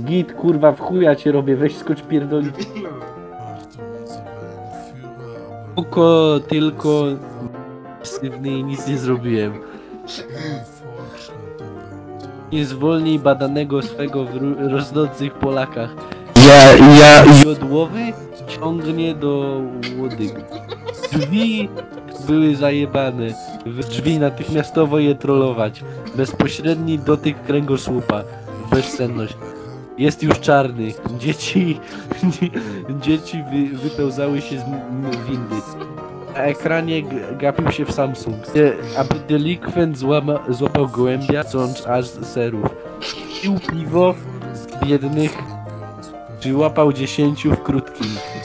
Git, kurwa, w chuja cię robię, weź skocz pierdolić. Tylko pasywny i nic nie zrobiłem. Nie zwolnij badanego swego w rosnących Polakach. Jodłowy ciągnie do łodyg. Drzwi były zajebane. W drzwi natychmiastowo je trollować. Bezpośredni dotyk kręgosłupa. Bezsenność. Jest już czarny. Dzieci wypełzały się z windy. Na ekranie gapił się w Samsung. Aby delikwent złapał gołębia, chcąc aż serów. Pił piwo z biednych, czy łapał 10 w krótkim.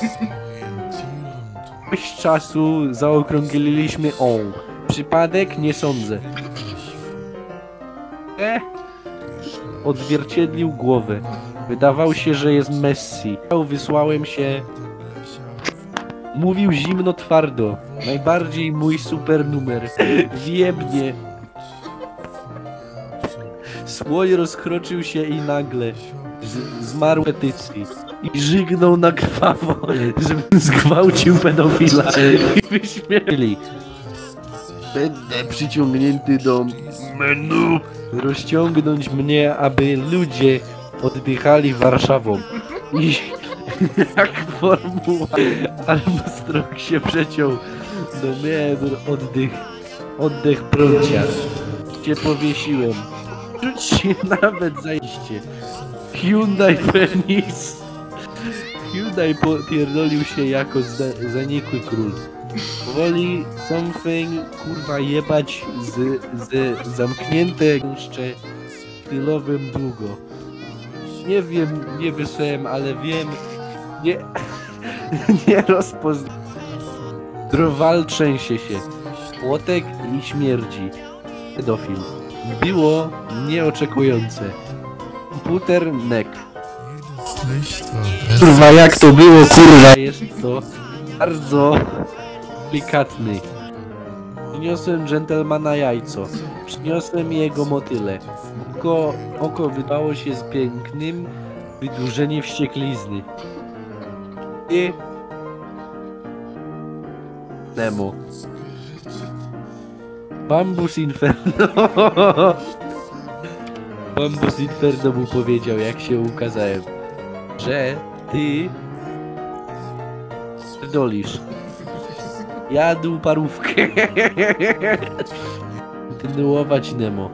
Dość czasu zaokrągliliśmy Przypadek? Nie sądzę. Odzwierciedlił głowę. Wydawał się, że jest Messi. Wysłałem się... Mówił zimno twardo. Najbardziej mój super numer. Wiebnie. Słoń rozkroczył się i nagle zmarł petycji. I żygnął na krwawo, żebym zgwałcił pedofila. I wyśmieli. Będę przyciągnięty do menu. Rozciągnąć mnie, aby ludzie oddychali Warszawą. I jak formuła Armstrong się przeciął do miałem oddech prącia. Cię powiesiłem. Czuć się nawet zajście. Hyundai penis. Hyundai popierdolił się jako zanikły król. Woli something kurwa jebać z zamknięte jeszcze stylowym długo. Nie wiem, nie wysłałem, ale wiem, nie rozpoznam. Drwal trzęsie się. Płotek i śmierdzi. Pedofil. Było nieoczekujące. Komputer nek. Kurwa, jak to było, kurwa? Jest to bardzo delikatny. Przyniosłem dżentelmana jajco. Przyniosłem jego motyle. Oko wydało się z pięknym wydłużeniem wścieklizny. I... Nemo. Bambus Inferno. Bambus Inferno mu powiedział, jak się ukazałem, że ty dolisz. Jadł parówkę. Kontynuować Nemo.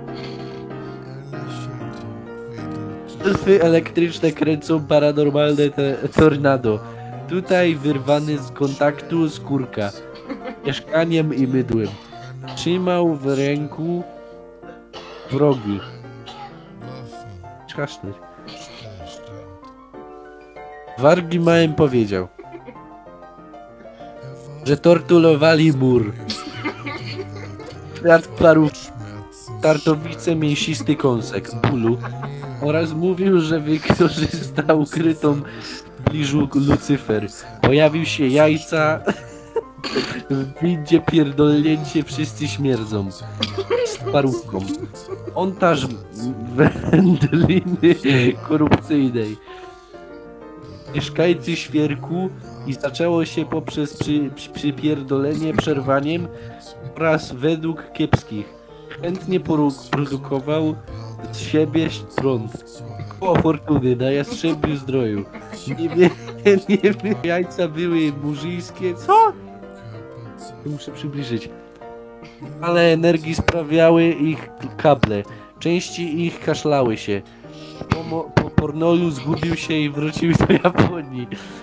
Elfy elektryczne kręcą paranormalne tornado. Tutaj wyrwany z kontaktu skórka. Mieszkaniem i mydłem. Trzymał w ręku wrogi. Czasznąć. Wargi Małem powiedział, że torturowali mur. Świat parów, tartowice, mięsisty kąsek, bólu oraz mówił, że wykorzystał ukrytą w bliżu Lucyfer. Pojawił się jajca, w windzie pierdolnięcie, wszyscy śmierdzą. Z parówką. Montaż wędliny korupcyjnej. Mieszkańcy świerku i zaczęło się poprzez przypierdolenie przerwaniem oraz według kiepskich. Chętnie produkował z siebie prąd. Koło fortuny na Jastrzębiu Zdroju. Nie wiem, jajca były murzyńskie. Co? Muszę przybliżyć. Ale energii sprawiały ich kable. Części ich kaszlały się. Po pornolu zgubił się i wrócił do Japonii.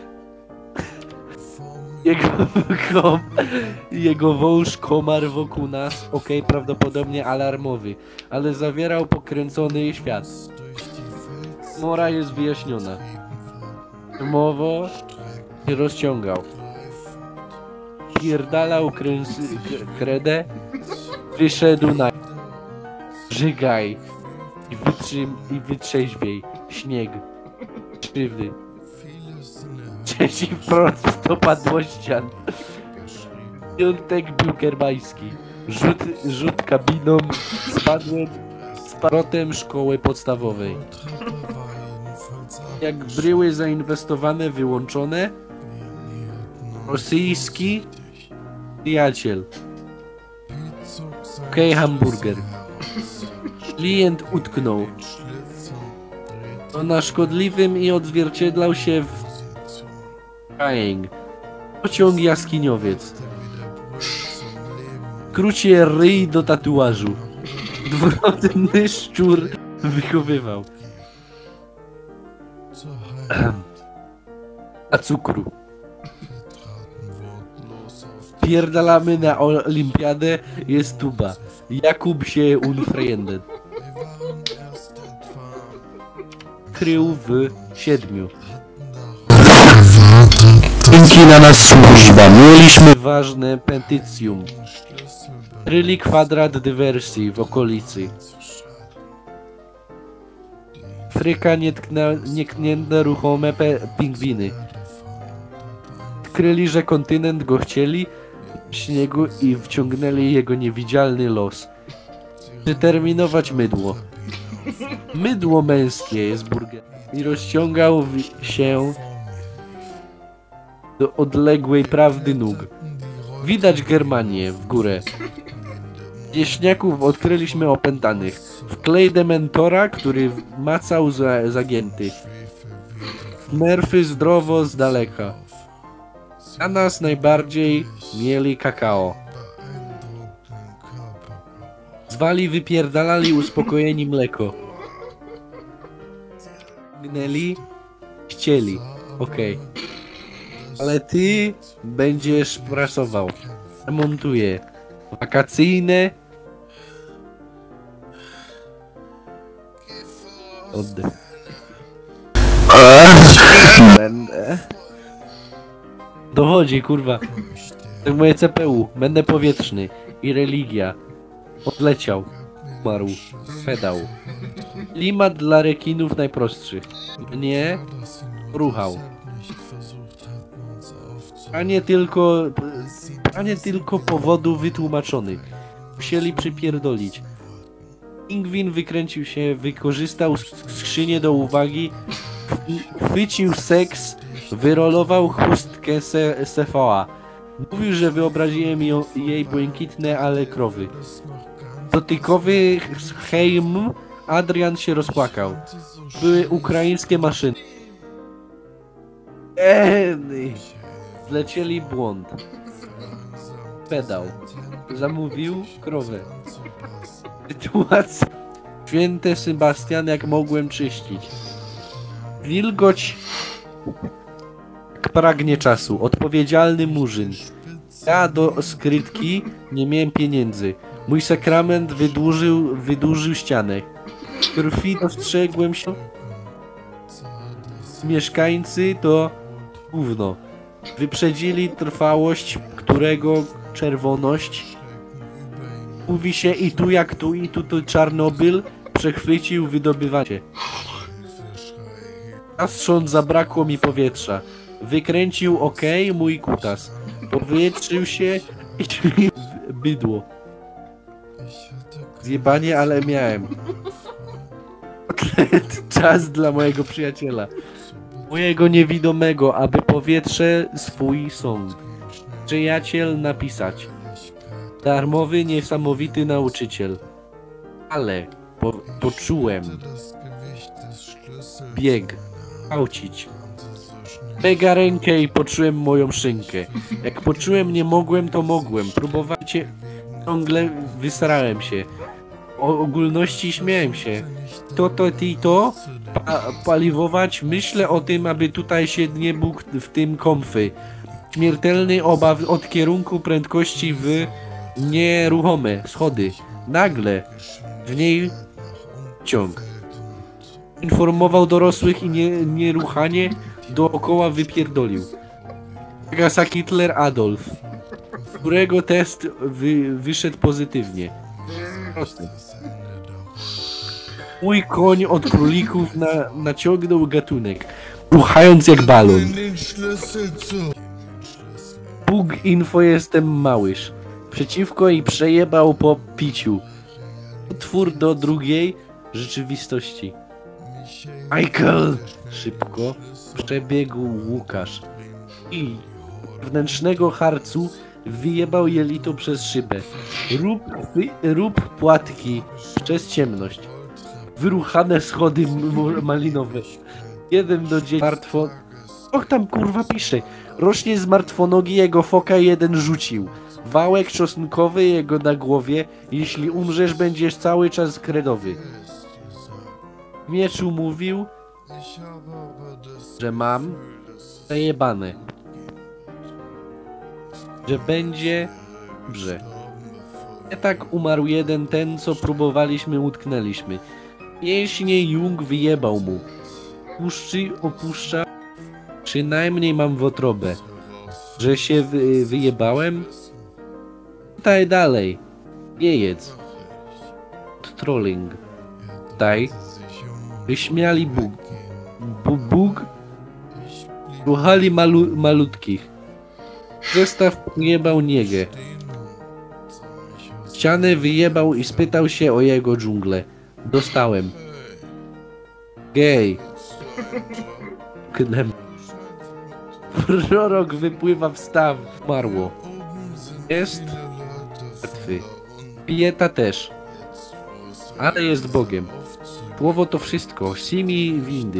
Jego wąż komar wokół nas, prawdopodobnie alarmowy, ale zawierał pokręcony świat. Mora jest wyjaśniona. Mowo się rozciągał. Pierdalał kredę, wyszedł na... Żygaj i wytrzeźwiej. Śnieg. Krzywdy. Trzeci wprost dopadłościan. Piątek był kerbański. Rzut kabiną. Spadłem z powrotem szkoły podstawowej. Jak bryły zainwestowane, wyłączone. Rosyjski przyjaciel. Okej, hamburger. Klient utknął. To na szkodliwym i odzwierciedlał się w Crying. Pociąg jaskiniowiec. W skrócie ryj do tatuażu. Dwurodny szczur wychowywał. A cukru. Pierdalamy na olimpiadę, jest tuba. Jakub się unfriended. Krył w 7. Dzięki na nas służba. Mieliśmy ważne petycjum. Kryli kwadrat dywersji w okolicy. Fryka nietknięte ruchome pingwiny. Odkryli, że kontynent go chcieli w śniegu i wciągnęli jego niewidzialny los. Przeterminować mydło. Mydło męskie jest burger. I rozciągał się do odległej prawdy nóg. Widać Germanię w górę. Wieśniaków odkryliśmy opętanych. Wklej dementora, który macał zagięty. Nerfy zdrowo z daleka. A nas najbardziej mieli kakao. Zwali wypierdalali uspokojeni mleko. Gnęli, chcieli. Okej. Ale ty będziesz prasował. Remontuję. Wakacyjne. Oddech. Będę. Dochodzi, kurwa. To moje CPU. Będę powietrzny. I religia. Odleciał. Umarł. Pedał. Klimat dla rekinów najprostszych. Mnie ruchał. A nie tylko powodów wytłumaczonych. Musieli przypierdolić. Pingwin wykręcił się, wykorzystał skrzynię do uwagi, chwycił seks, wyrolował chustkę Sefoa. Mówił, że wyobraziłem jej błękitne, ale krowy. Dotykowy heim, Adrian się rozpłakał. Były ukraińskie maszyny. Zlecieli błąd. Pedał. Zamówił krowę. Sytuacja. Święty Sebastian, jak mogłem czyścić. Wilgoć jak pragnie czasu. Odpowiedzialny murzyn. Ja do skrytki nie miałem pieniędzy. Mój sakrament wydłużył ścianę. W krwi dostrzegłem się. Mieszkańcy to gówno. Wyprzedzili trwałość, którego czerwoność. Mówi się i tu jak tu, i tu Czarnobyl przechwycił wydobywanie. Zastrząt zabrakło mi powietrza. Wykręcił mój kutas. Powietrzył się i bydło. Zjebanie, ale miałem. Czas dla mojego przyjaciela. Mojego niewidomego, aby powietrze swój sąd. Przyjaciel napisać. Darmowy, niesamowity nauczyciel. Ale poczułem. Bieg. Gwałcić. Biega rękę i poczułem moją szynkę. Jak poczułem nie mogłem, to mogłem. Próbowałem cię. Ciągle wysrałem się. O ogólności śmiałem się. To paliwować. Myślę o tym, aby tutaj się nie bóg w tym komfy. Śmiertelny obaw od kierunku prędkości w nieruchome schody. Nagle w niej ciąg. Informował dorosłych i nieruchanie dookoła wypierdolił. Nagasaki Hitler Adolf, którego test wyszedł pozytywnie. Proste. Mój koń od królików naciągnął gatunek, ruchając jak balon. Bóg info jestem małyż. Przeciwko i przejebał po piciu. Utwór do drugiej rzeczywistości. Michael! Szybko przebiegł Łukasz i wnętrznego harcu wyjebał jelito przez szybę. Rób płatki przez ciemność. Wyruchane schody malinowe. 1 do 10. Martwo... Och, tam kurwa pisze. Rośnie z martwonogi jego foka 1 rzucił. Wałek czosnkowy jego na głowie. Jeśli umrzesz, będziesz cały czas kredowy. W mieczu mówił, że mam zajebane. Że będzie dobrze. Nie tak umarł jeden ten, co próbowaliśmy, utknęliśmy. Mięśnie Jung wyjebał mu. Puszczy opuszcza. Przynajmniej mam wątrobę. Że się wyjebałem? Daj dalej. Nie jedz. Trolling. Daj. Wyśmiali Bóg. Ruchali malutkich. Zestaw jebał niegę. Ścianę wyjebał i spytał się o jego dżunglę. Dostałem. Gej. Knem. Prorok wypływa w staw. Umarło. Jest martwy. Pieta też. Ale jest Bogiem. Słowo to wszystko. Simi windy.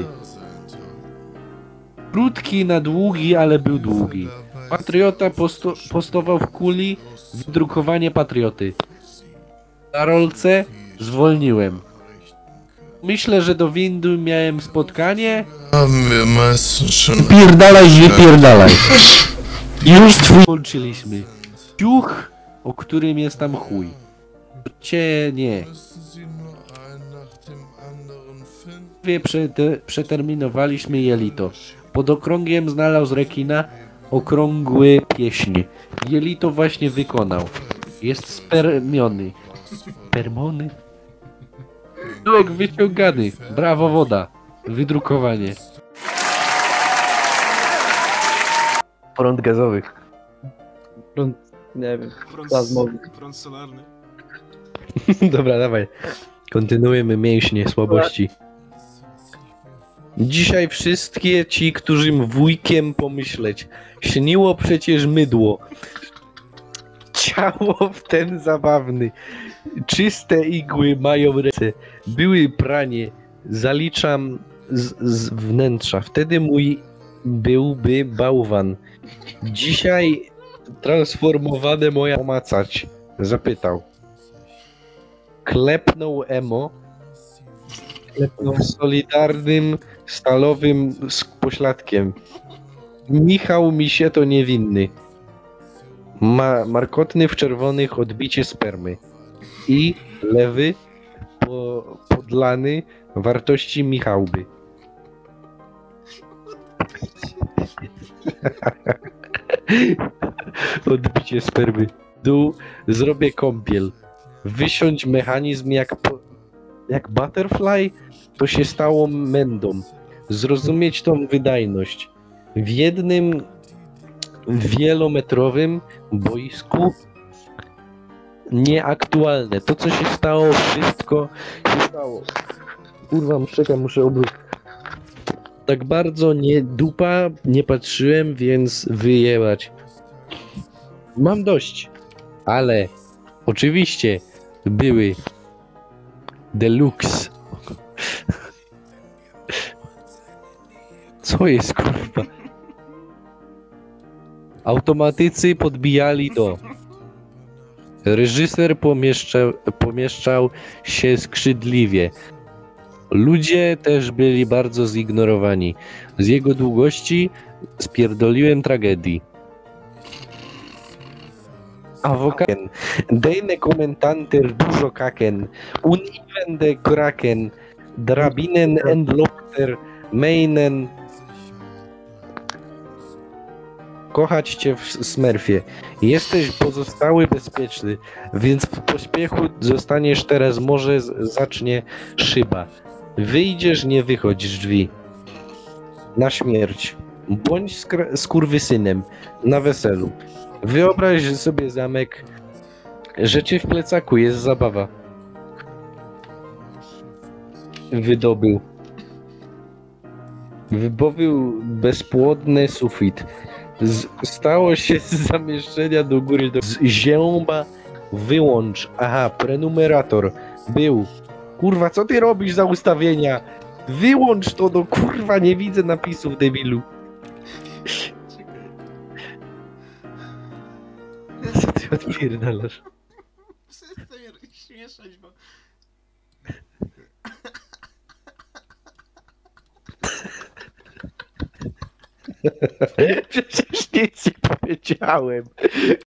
Krótki na długi, ale był długi. Patriota postował w kuli wydrukowanie patrioty. Na rolce zwolniłem. Myślę, że do windy miałem spotkanie. Wypierdalaj. Już włączyliśmy. Ciuch, o którym jest tam chuj. Cię nie. Przeterminowaliśmy jelito. Pod okrągiem znalazł rekina okrągły pieśń. Jelito właśnie wykonał. Jest spermiony. Spermony? Tyłek wyciągany. Brawo woda. Wydrukowanie. Prąd gazowy. Prąd, nie wiem, plazmowy. Prąd solarny. Dobra, dawaj. Kontynuujemy mięśnie słabości. Dzisiaj wszystkie ci, którym wujkiem pomyśleć. Śniło przecież mydło. Ciało w ten zabawny. Czyste igły mają ręce. Były pranie. Zaliczam z wnętrza. Wtedy mój byłby bałwan. Dzisiaj transformowane moja pomacać. Zapytał. Klepnął emo. Klepnął solidarnym, stalowym pośladkiem. Michał mi się to niewinny. Markotny w czerwonych odbicie spermy. I lewy podlany wartości Michałby. Odbicie spermy. Dół, zrobię kąpiel. Wysiąść mechanizm jak butterfly, to się stało mędą. Zrozumieć tą wydajność. W jednym wielometrowym boisku nieaktualne. To, co się stało, wszystko się stało. Kurwa, muszę obrócić. Tak bardzo nie patrzyłem, więc wyjebać. Mam dość. Ale oczywiście były deluxe. Co jest, kurwa? Automatycy podbijali do. Reżyser pomieszczał się skrzydliwie. Ludzie też byli bardzo zignorowani. Z jego długości spierdoliłem tragedii. Avocaken, dejne komentanter dużo kaken, univende kraken, drabinen endlopter, meinen. Kochać cię w Smurfie. Jesteś pozostały bezpieczny, więc w pośpiechu zostaniesz teraz, może zacznie szyba. Wyjdziesz, nie wychodź z drzwi. Na śmierć. Bądź skurwysynem. Na weselu. Wyobraź sobie zamek. Rzeczy w plecaku, jest zabawa. Wydobył. Wybowił bezpłodny sufit. Stało się z zamieszczenia do góry. Z zięba wyłącz. Aha, prenumerator. Był. Kurwa, co ty robisz za ustawienia? Wyłącz to, no kurwa, nie widzę napisów, debilu. Czekaj. Co ty odpierdalasz? Przestań mnie śmieszać, bo... Przecież nic nie powiedziałem.